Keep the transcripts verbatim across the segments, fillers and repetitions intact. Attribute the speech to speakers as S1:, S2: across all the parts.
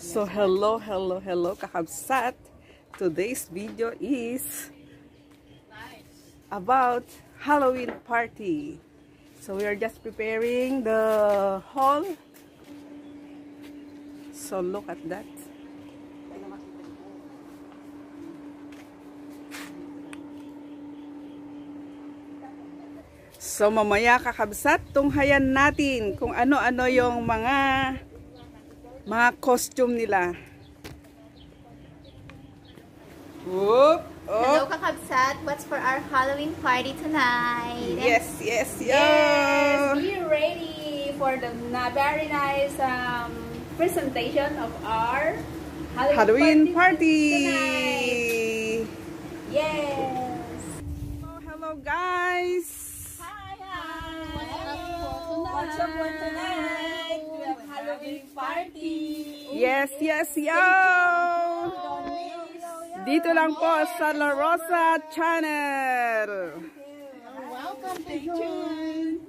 S1: So hello, hello, hello kakabsat. Today's video is about Halloween party. So we are just preparing the hall. So look at that. So mamaya kakabsat, tunghayan natin kung ano-ano yung mga mga costume nila. Whoop, oh.
S2: Hello kakabsat, what's for our Halloween party tonight?
S1: Yes, yes, yes.
S3: Yes, be ready for the na very nice um, presentation of our Halloween,
S1: Halloween party.
S3: party tonight. Yes.
S1: Oh, hello guys.
S3: Hi, hi. What's up for tonight? We have Halloween party.
S1: Yes, yes, yo. Dito lang po sa La Rosa Channel.
S3: Welcome, stay tuned.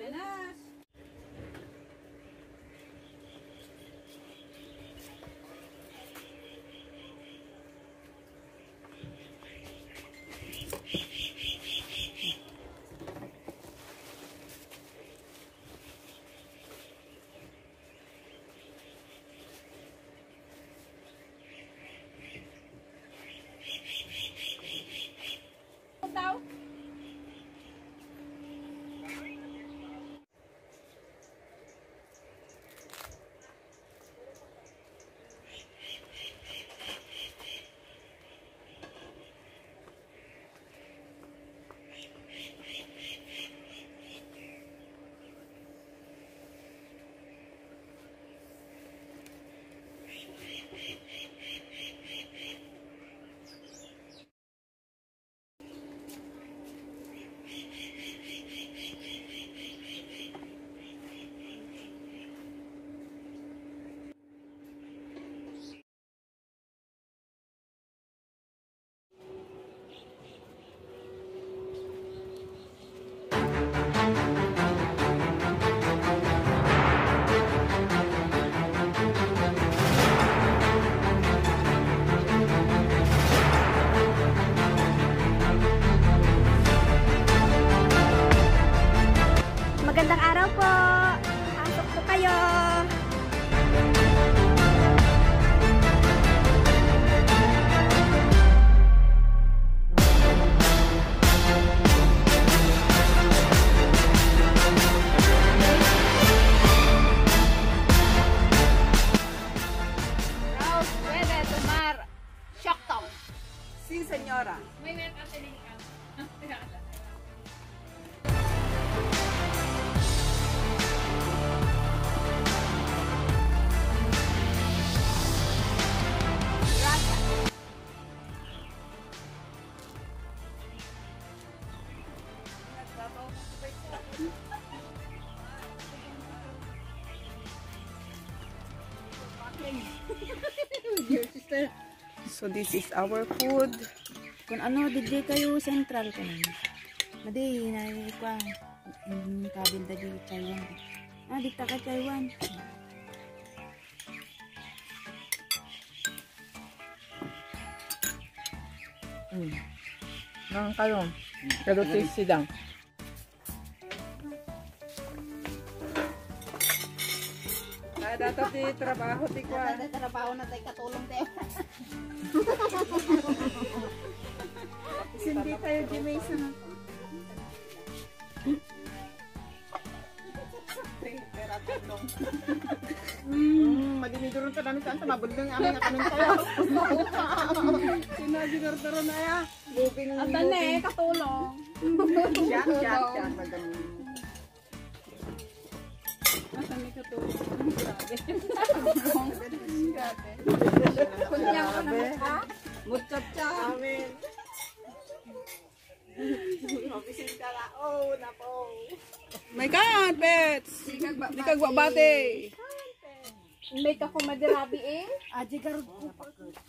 S2: Magandang araw po! Pasok po kayo!
S3: Rose, pwede tomar. Shocktown.
S1: Si senyora.
S3: May meron ka tinig ka.
S1: So this is our food.
S4: Kung ano, digdi kayo central ka lang. Madi, nai kwa. Hmm, kabil tadi Taiwan. Ah, dikta ka Taiwan.
S5: Hmm. Nang kayo. Pero tasty lang.
S1: Ada tapi trabaho ti kwa.
S2: Ada trabaho na tayo katulong tayo.
S3: Hindi tayo di may sama.
S5: Hmm, madiniduron ka namin saan sa mabundong aming akanin kayo.
S1: Sinadinordoro na ya. Booking
S3: At tane, katulong.
S1: Siyak, siyak, siyak. Madam.
S3: Masa may katulong. Grabe. Kunyang ko naman ka?
S1: Muchacha. Amin. Ofisin ka na. Oh, napo. My God, pets! Di ka gbabate.
S3: May ka kumadirabi eh.
S4: Aji garud ko pa.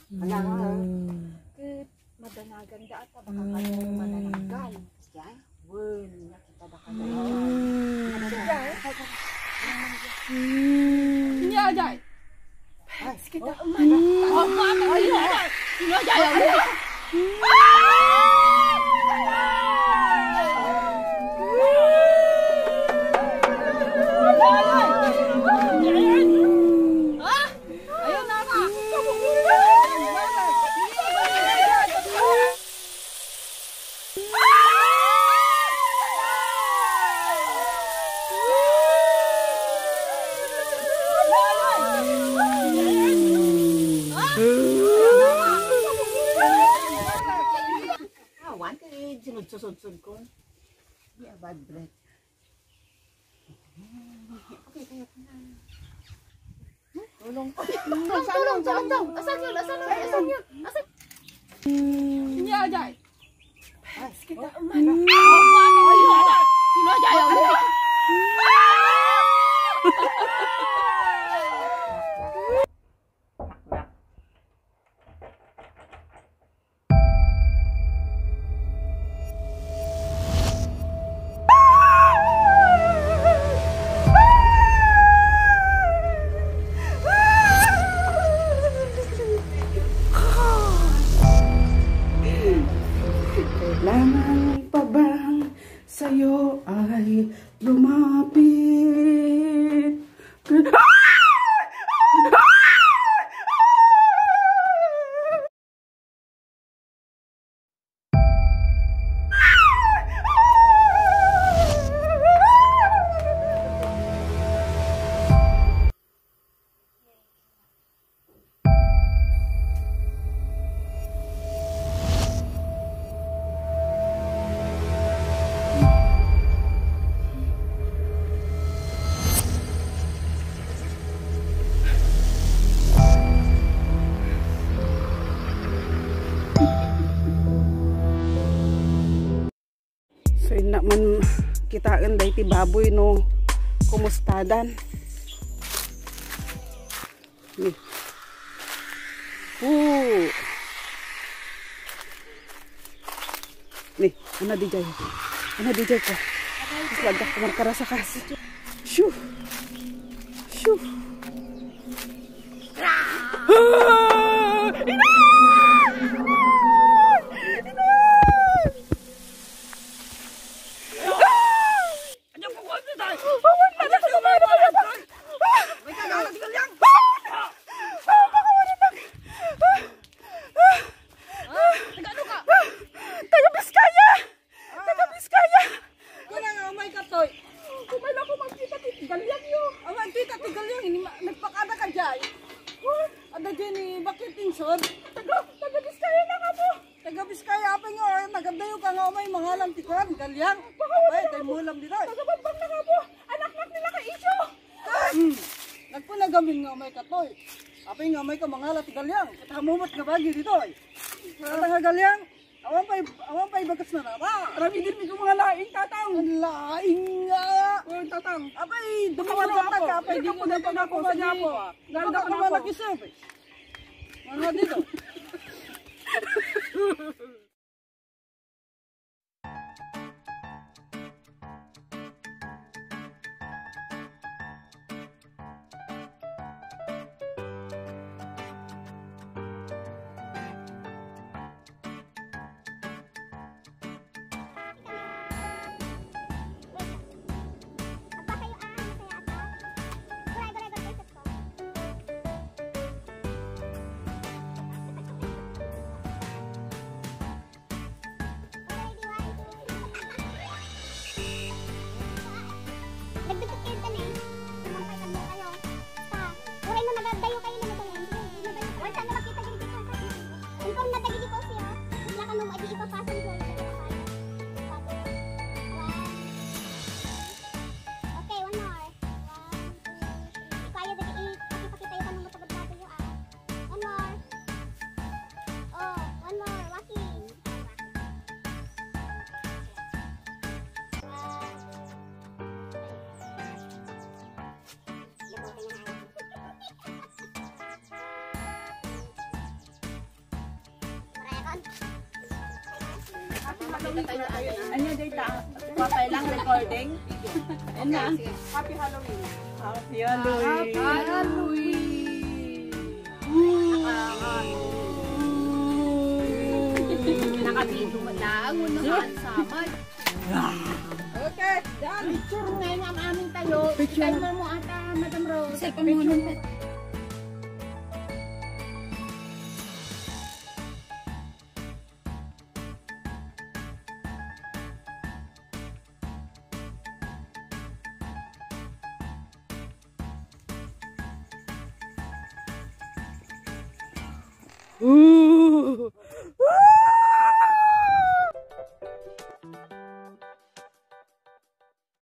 S2: Madanagan da at baka kayo manananggal. Diyan. Well, nakita ba kayo?
S3: Hindi ajay.
S2: Awan ka eh, sinud-susud-sud ko. Di bad breath. Okay, kaya ka na. Tulong ko. Tulong, tulong, tulong daw. Asan yun? Asan yun? Asan yun? Asan? Sini aja. Kita mana? Ayo aja. Sini aja ya.
S1: Kailangan pa bang sa'yo ay lumapit? So ina man kitaan day ti baboy no kumustadan. Ni. Oh. Ni, ana di jay. Ana di jay ko. Wala ka markara sa kas. Shoo. Shoo. Ah! Ina!
S5: Ada Jenny, bakit tingsod? Taga, taga Biskaya na ka mo. Taga Biskaya, apa nga, nagadayo ka nga may mga lantikuan, galyang. Ay, tayo mo lang dito. Taga Bagbang na ka mo. Anak-anak nila ka isyo. Hmm, nagpunagamin nga may katoy. Apa nga may ka mga lati galyang. Katamumot nga bagi dito. Kata nga galyang, awan pa'y, awan pa'y bagas na na. Rami din may mga laing tatang. Laing nga. Oh, tatang. Apay, dumawa ka, apay, di ko na ito na po sa niya po. Ganda ko na po. Mga dito. Ano data? Papay lang recording. Ayun na. Happy Halloween. Happy Halloween. Happy Halloween.
S3: Kami dumalaangon naman samay.
S5: Okay, dyan.
S2: Picture nga yung aming tayo. Picture mo mo ata, Madam Rose.
S4: Cellphone mo nun.
S1: Uh.